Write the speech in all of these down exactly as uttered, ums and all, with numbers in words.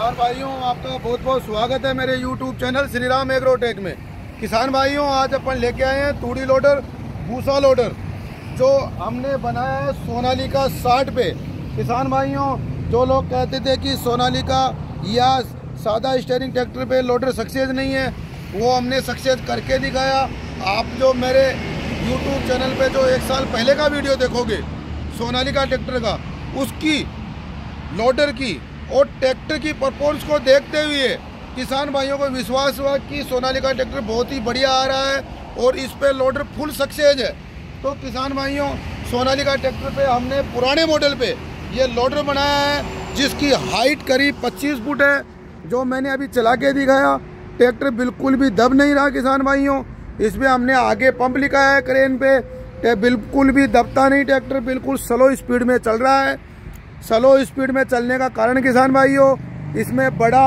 किसान भाइयों, आपका बहुत बहुत स्वागत है मेरे यूट्यूब चैनल श्री राम एग्रोटेक में। किसान भाइयों, आज अपन लेके आए हैं तूड़ी लोडर, भूसा लोडर, जो हमने बनाया है सोनालिका साठ पे। किसान भाइयों, जो लोग कहते थे कि सोनालिका या सादा स्टीयरिंग ट्रैक्टर पे लोडर सक्सेस नहीं है, वो हमने सक्सेस करके दिखाया। आप जो मेरे यूट्यूब चैनल पे जो एक साल पहले का वीडियो देखोगे सोनालिका ट्रैक्टर का, उसकी लोडर की और ट्रैक्टर की परफॉर्मेंस को देखते हुए किसान भाइयों को विश्वास हुआ कि सोनालिका ट्रैक्टर बहुत ही बढ़िया आ रहा है और इस पे लोडर फुल सक्सेस है। तो किसान भाइयों, सोनालिका ट्रैक्टर पे हमने पुराने मॉडल पे ये लोडर बनाया है, जिसकी हाइट करीब पच्चीस फुट है। जो मैंने अभी चला के दिखाया, ट्रैक्टर बिल्कुल भी दब नहीं रहा किसान भाइयों। इसमें हमने आगे पंप लिखा है क्रेन पे, बिल्कुल भी दबता नहीं ट्रैक्टर, बिल्कुल स्लो स्पीड में चल रहा है। स्लो स्पीड में चलने का कारण किसान भाइयों, इसमें बड़ा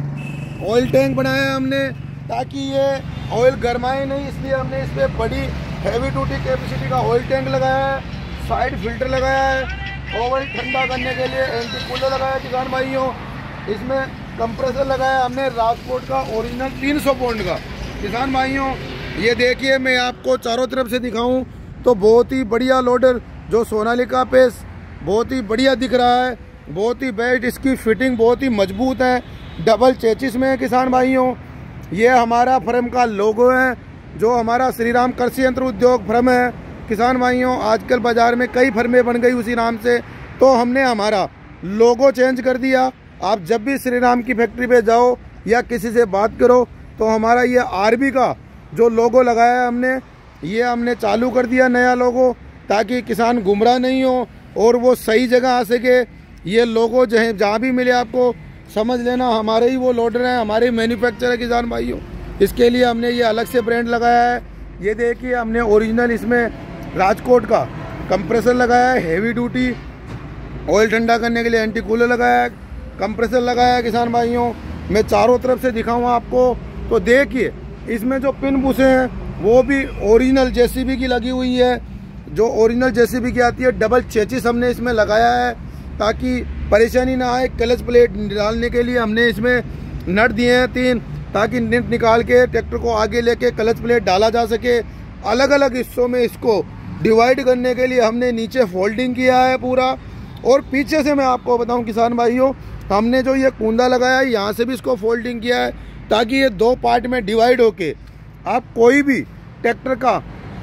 ऑयल टैंक बनाया है हमने, ताकि ये ऑयल गरमाए नहीं, इसलिए हमने इस पर बड़ी हैवी ड्यूटी कैपेसिटी का ऑयल टैंक लगाया है। साइड फिल्टर लगाया है, ऑयल ठंडा करने के लिए एंटी कूलर लगाया है किसान भाइयों। इसमें कंप्रेसर लगाया हमने राजकोट का ओरिजिनल तीन सौ पॉइंट का। किसान भाइयों, ये देखिए, मैं आपको चारों तरफ से दिखाऊं तो बहुत ही बढ़िया लोडर जो सोनालिका पे बहुत ही बढ़िया दिख रहा है, बहुत ही बेस्ट। इसकी फिटिंग बहुत ही मजबूत है, डबल चेचिस में है किसान भाइयों। ये हमारा फर्म का लोगो है, जो हमारा श्री राम कृषि यंत्र उद्योग फर्म है किसान भाइयों। आजकल बाजार में कई फर्में बन गई उसी नाम से, तो हमने हमारा लोगो चेंज कर दिया। आप जब भी श्री राम की फैक्ट्री पे जाओ या किसी से बात करो तो हमारा ये आरबी का जो लोगो लगाया है हमने, ये हमने चालू कर दिया नया लोगो, ताकि किसान गुमराह नहीं हो और वो सही जगह आ सके। ये लोगो जो है जहाँ भी मिले आपको समझ लेना हमारे ही वो लोडर हैं, हमारे ही मैन्युफैक्चर है किसान भाइयों। इसके लिए हमने ये अलग से ब्रांड लगाया है। ये देखिए, हमने ओरिजिनल इसमें राजकोट का कंप्रेसर लगाया है, हैवी ड्यूटी ऑयल ठंडा करने के लिए एंटी कूलर लगाया है, कंप्रेसर लगाया है किसान भाइयों। मैं चारों तरफ से दिखाऊँ आपको, तो देखिए इसमें जो पिन बुसे हैं वो भी ओरिजिनल जेसीबी की लगी हुई है, जो ओरिजिनल जेसीबी की आती है। डबल चेचिस हमने इसमें लगाया है ताकि परेशानी ना आए। क्लच प्लेट डालने के लिए हमने इसमें नट दिए हैं तीन, ताकि नट निकाल के ट्रैक्टर को आगे लेके क्लच प्लेट डाला जा सके। अलग अलग हिस्सों में इसको डिवाइड करने के लिए हमने नीचे फोल्डिंग किया है पूरा। और पीछे से मैं आपको बताऊं किसान भाइयों, हमने जो ये कूंदा लगाया है, यहाँ से भी इसको फोल्डिंग किया है, ताकि ये दो पार्ट में डिवाइड होके आप कोई भी ट्रैक्टर का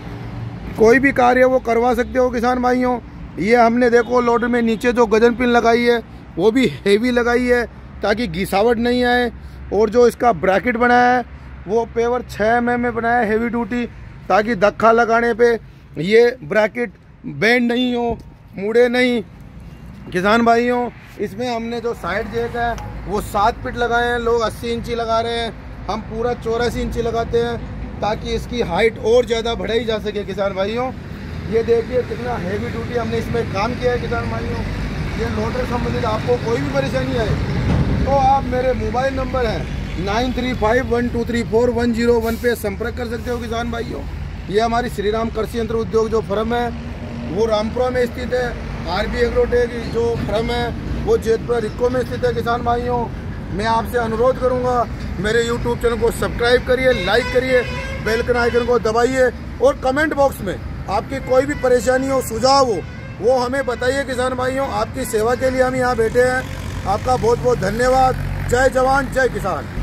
कोई भी कार्य वो करवा सकते हो किसान भाइयों। ये हमने देखो लोडर में नीचे जो गजन पिन लगाई है वो भी हेवी लगाई है, ताकि घिसावट नहीं आए। और जो इसका ब्रैकेट बनाया है वो पेवर छः एम एम में बनाया है, हैवी ड्यूटी, ताकि धक्का लगाने पे ये ब्रैकेट बेंड नहीं हो, मुड़े नहीं किसान भाइयों। इसमें हमने जो साइड जैक है वो सात फीट लगाए हैं, लोग अस्सी इंची लगा रहे हैं, हम पूरा चौरासी इंची लगाते हैं, ताकि इसकी हाइट और ज़्यादा बढ़ाई जा सके किसान भाइयों। ये देखिए कितना हैवी ड्यूटी हमने इसमें काम किया है किसान भाइयों। ये लोडर संबंधित आपको कोई भी परेशानी आए तो आप मेरे मोबाइल नंबर है nine three five one two three four one zero one पे संपर्क कर सकते हो किसान भाइयों। ये हमारी श्री राम कृषि यंत्र उद्योग जो फर्म है वो रामपुरा में स्थित है। आरबी एग्रोटेक जो फर्म है वो जेतपुरा रिक्को में स्थित है किसान भाइयों। मैं आपसे अनुरोध करूंगा, मेरे यूट्यूब चैनल को सब्सक्राइब करिए, लाइक करिए, बेल के आइकन को दबाइए और कमेंट बॉक्स में आपकी कोई भी परेशानी हो, सुझाव हो, वो हमें बताइए किसान भाइयों। आपकी सेवा के लिए हम यहाँ बैठे हैं। आपका बहुत बहुत धन्यवाद। जय जवान जय किसान।